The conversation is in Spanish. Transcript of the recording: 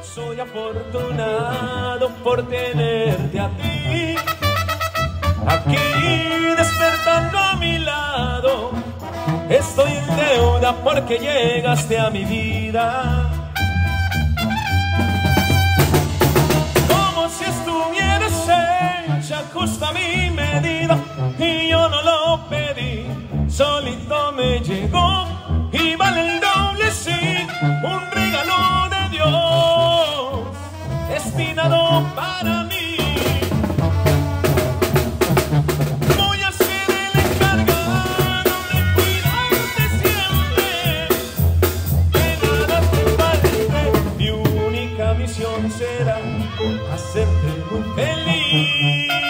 Soy afortunado por tenerte a ti, aquí despertando a mi lado. Estoy en deuda porque llegaste a mi vida, como si estuvieras hecha justo a mi medida. Y yo no lo pedí, solito me llegó y vale el doble, sí, un regalo de Dios destinado para mí. Voy a ser el encargado de cuidarte siempre, que nada te falte. Mi única misión será hacerte muy feliz.